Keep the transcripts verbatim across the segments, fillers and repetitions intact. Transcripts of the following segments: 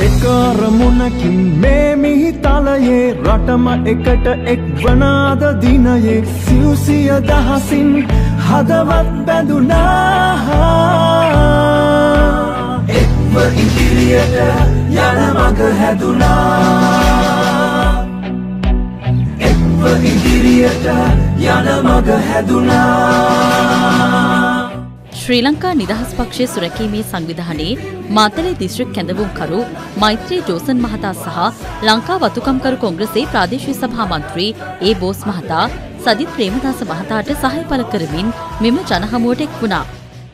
එකරමුණකින් මේ මිහිතලයේ රටම එකට එක්වනාද දිනයේ සිව්සිය දහසින් හදවත් බැඳුනා එක්ව ඉදිරියට යන මඟ හැදුනා එක්ව ඉදිරියට යන මඟ හැදුනා ශ්‍රී ලංකා නිදහස් පක්ෂයේ සුරැකීමේ සංවිධානයේ මාතලේ දිස්ත්‍රික් කැඳවුම්කරු මෛත්‍රී ජෝසන් මහතා සහ ලංකා වතුකම්කරු කොංග්‍රසයේ ප්‍රාදේශීය සභා මන්ත්‍රී ඒ බෝස් මහතා සජිත් ප්‍රේමදාස මහතාට සහාය පළ කරමින් මෙම ජනහමුවට එක් වුණා.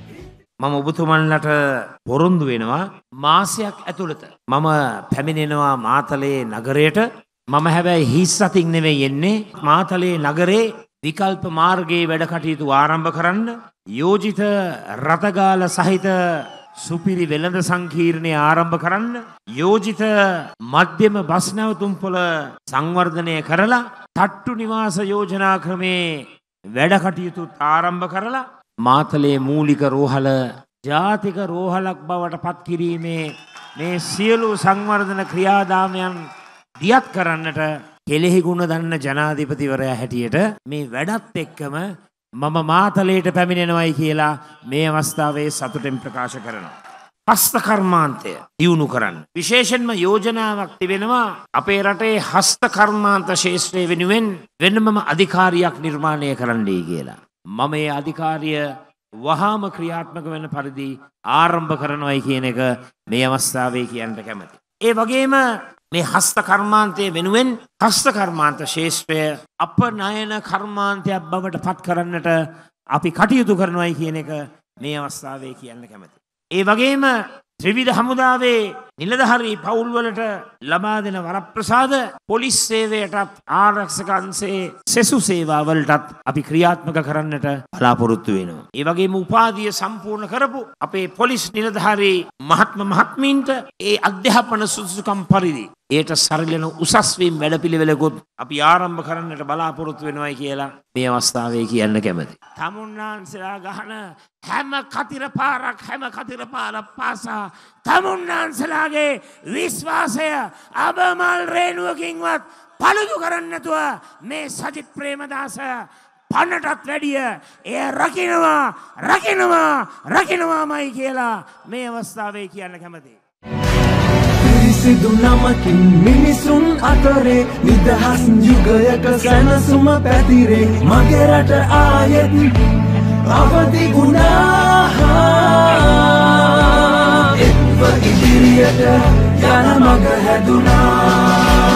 මම ඔබතුමන්ලට පොරොන්දු වෙනවා මාසයක් ඇතුළත මම පැමිණෙනවා මාතලේ නගරයට. මම හැබැයි හිස් අතින් නෙවෙයි එන්නේ. මාතලේ නගරේ විකල්ප මාර්ගයේ වැඩ කටයුතු ආරම්භ කරන්න යෝජිත රථගාල සහිත සුපිරි වෙළඳ සංකීර්ණය ආරම්භ කරන්න යෝජිත මධ්‍යම බස් නැවතුම්පොළ සංවර්ධනය කරලා තට්ටු නිවාස යෝජනා ක්‍රමේ වැඩ කටයුතු ආරම්භ කරලා මාතලේ මූලික රෝහල ජාතික රෝහලක් බවට පත් කිරීමේ මේ සියලු සංවර්ධන ක්‍රියාදාමයන් දියත් කරන්නට කෙලෙහි ගුණ දන්න ජනාධිපතිවරයා හැටියට මේ වැඩත් එක්කම මම මාතලේට පැමිණෙනවයි කියලා මේ අවස්ථාවේ සතුටෙන් ප්‍රකාශ කරනවා. හස්ත කර්මාන්තය දියුණු කරන්න. විශේෂයෙන්ම යෝජනාවක් තිබෙනවා අපේ රටේ හස්ත කර්මාන්ත ශාස්ත්‍රය වෙනුවෙන් වෙනමම අධිකාරියක් නිර්මාණය කරන්නයි කියලා. මම මේ අධිකාරිය වහාම ක්‍රියාත්මක වෙන පරිදි ආරම්භ කරනවයි කියන එක මේ අවස්ථාවේ කියන්න කැමතියි. ඒ වගේම මේ හස්ත කර්මාන්තය වෙනුවෙන් හස්ත කර්මාන්ත ශාස්ත්‍රය අපනයන කර්මාන්තයක් බවට පත් කරන්නට අපි කටයුතු කරනවායි කියන එක මේ අවස්ථාවේ කියන්න කැමතියි. ඒ වගේම ත්‍රිවිධ හමුදාවේ නිලධාරී පවුල් වලට ලබා දෙන වරප්‍රසාද පොලිස් සේවයටත් ආරක්ෂක අංශයේ සෙසු සේවා වලටත් අපි ක්‍රියාත්මක කරන්නට බලාපොරොත්තු වෙනවා. ඒ වගේම උපාධිය සම්පූර්ණ කරපු අපේ පොලිස් නිලධාරී මහත්ම මහත්මීන්ට ඒ අධ්‍යාපන සුදුසුකම් පරිදි ඒට සරිලන උසස් වීම වැඩපිළිවෙලකුත් අපි ආරම්භ කරන්නට බලාපොරොත්තු වෙනවායි කියලා මේ අවස්ථාවේ කියන්න කැමතියි. තමුන්නාන්සලා ගහන හැම කතිර පාරක් හැම කතිර පාරක් පාසා තමුන්නාන්සලාගේ විශ්වාසය අබමල් රේණුවකින්වත් පළුදු කරන්න නැතුව මේ සජිත් ප්‍රේමදාස පන්නටත් වැඩිය එය රකින්නවා රකින්නවා රකින්නවාමයි කියලා මේ අවස්ථාවේ කියන්න කැමතියි. සිදු නමකින් මිනිසුන් අතරේ නිදහස් යුගයක සැනසුම පැතිරේ මගේ රට ආයෙත් අවදි වුණා එක්ව ඉදිරියට යන මඟ හැදුනා.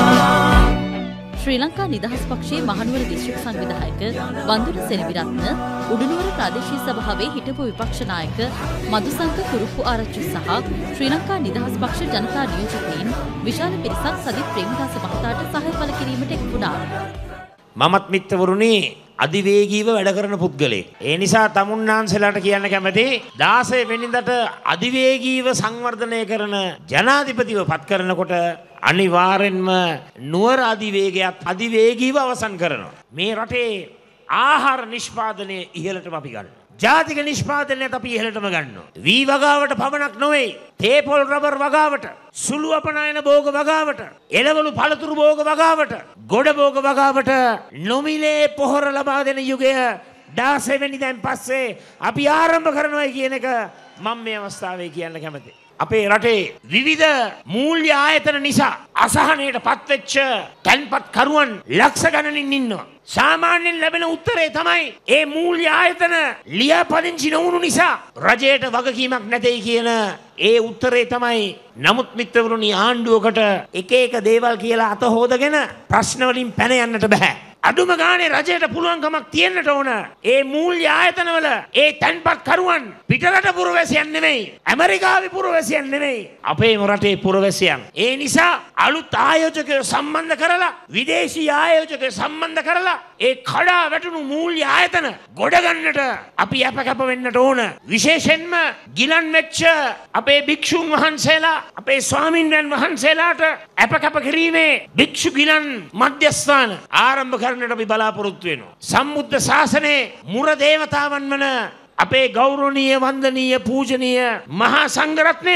ශ්‍රී ලංකා නිදහස් පක්ෂයේ මහනුවර දිස්ත්‍රික් සංවිධායක වන්දුන සෙනවිරත්න උඩුනුවර ප්‍රාදේශීය සභාවේ හිටපු විපක්ෂ නායක මදුසංක කුරුප්පු ආරච්චි සහ ශ්‍රී ලංකා නිදහස් පක්ෂ ජනතා නියෝජකයින් විශාල පිරිසක් සජිත් ප්‍රේමදාස මහතාට සහාය පළ කිරීමට එක් වුණා. මමත් මිත්‍රවරුනි අධිවේගීව වැඩ කරන පුද්ගලෙක්. ඒ නිසා තමුන්නාන්සලාට කියන්න කැමති දාසය වෙනිදාට අධිවේගීව සංවර්ධනය කරන ජනාධිපතිව පත් කරනකොට අනිවාර්යෙන්ම නුවර අධිවේගයත් අධිවේගීව අවසන් කරනවා. මේ රටේ ආහාර නිෂ්පාදනය ඉහළටම අපි ගන්නවා. ජාතික නිෂ්පාදනයත් අපි ඉහළටම ගන්නවා. වී වගාවට පමණක් නොවේ. තේපොල් රබර් වගාවට, සුළු අපනයන භෝග වගාවට, එළවලු පළතුරු භෝග වගාවට, ගොඩ භෝග වගාවට නොමිලේ පොහොර ලබා දෙන යුගය දාසය වෙනිදාන් පස්සේ අපි ආරම්භ කරනවා කියන එක මම මේ අවස්ථාවේ කියන්න කැමතියි. අපේ රටේ විවිධ මූල්‍ය ආයතන නිසා අසහනයට පත්වෙච්ච තැන්පත් කරුවන් ලක්ෂ ගණනින් ඉන්නවා. සාමාන්‍යයෙන් ලැබෙන උත්තරේ තමයි ඒ මූල්‍ය ආයතන ලියාපදිංචි නොවුණු නිසා රජයට වගකීමක් නැtei කියන ඒ උත්තරේ තමයි. නමුත් මිත්‍රවරුනි ආණ්ඩුවකට එක එක දේවල් කියලා අත හොදගෙන ප්‍රශ්න වලින් පැන යන්නට බෑ. අඩුම ගානේ රජයට පුළුවන්කමක් තියෙන්නට ඕන ඒ මූල්‍ය ආයතනවල ඒ තැන්පත් කරුවන් පිටරට පුරවැසියන් නෙමෙයි, ඇමරිකාවේ පුරවැසියන් නෙමෙයි, අපේම රටේ පුරවැසියන්. ඒ නිසා අලුත් ආයෝජකයෝ සම්බන්ධ කරලා විදේශී ආයෝජකයෝ සම්බන්ධ කරලා ඒ කඩා වැටුණු මූල්‍ය ආයතන ගොඩ ගන්නට අපි අපකප වෙන්නට ඕන. විශේෂයෙන්ම ගිලන් වෙච්ච අපේ භික්ෂුන් වහන්සේලා අපේ ස්වාමින්වයන් වහන්සේලාට අපකප කිරීමේ භික්ෂු ගිලන් මධ්‍යස්ථාන ආරම්භ කරන්නට අපි බලාපොරොත්තු වෙනවා. සම්බුද්ධ ශාසනයේ මුර දේවතාවන් වන අපේ ගෞරවනීය වන්දනීය පූජනීය මහා සංඝරත්නය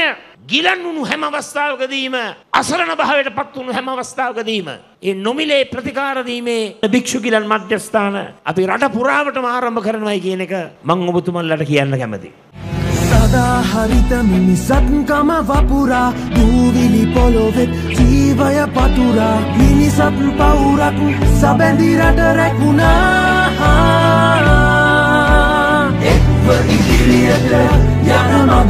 ගිලන් වුණු හැම අවස්ථාවකදීම අසරණ භාවයට පත් වුණු හැම අවස්ථාවකදීම ඒ නොමිලේ ප්‍රතිකාර දීමේ භික්ෂු ගිලන් මධ්‍යස්ථාන අපි රට පුරාවටම ආරම්භ කරනවායි කියන එක මම ඔබතුමන්ලට කියන්න කැමතියි. සදා හරිත මිනිසත්කම වපුරා දූවිලි පොළොවෙත් ජීවය පතුරා මිනිසත් පවුරක් සබැඳි රට රැකුණා එක්ව ඉදිරියට යන මග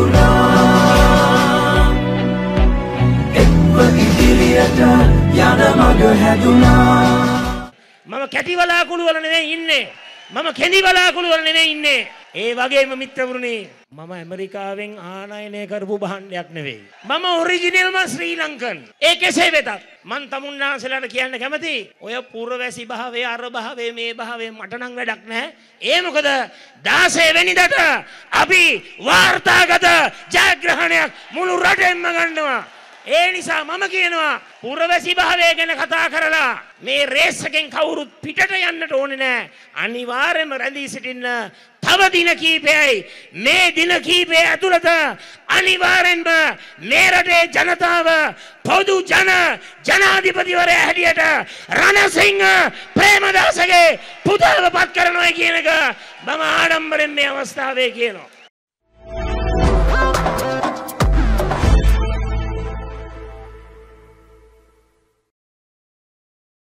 හැදුනා එක්ව ඉදිරියට යන මග හැදුනා මම කැටි වලාකුළු වල නෙවෙයි ඉන්නේ මම කෙඳි වලාකුළු වල නෙවෙයි ඉන්නේ ඒ වගේම මිත්‍රවරුනි මම ඇමරිකාවෙන් ආනයනය කරපු භාණ්ඩයක් නෙවෙයි මම ඔරිජිනල්ම ශ්‍රී ලංකන් ඒ කෙසේ වෙතත් මං තමුන්නාන්සලාට කියන්න කැමතියි ඔය පුරවැසි භාවයේ අර භාවයේ මේ භාවයේ මට නම් වැඩක් නැහැ ඒ මොකද දාසය වෙනිදාට අපි වාර්තාගත ජයග්‍රහණයක් මුළු රටෙන්ම ගන්නවා ඒ නිසා මම කියනවා පුරවැසි භාවය ගැන කතා කරලා මේ රේස් එකෙන් කවුරුත් පිටට යන්නට ඕනේ නැහැ අනිවාර්යයෙන්ම රැඳී සිටින්න තව දින කීපයයි මේ දින කීපය ඇතුළත අනිවාර්යෙන්ම මේ රටේ ජනතාව පොදු ජන ජනාධිපතිවරයා හැටියට රණසිංහ ප්‍රේමදාසගේ පුතාව පත් කරනවා කියන එක මම ආඩම්බරෙන් මේ අවස්ථාවේ කියනවා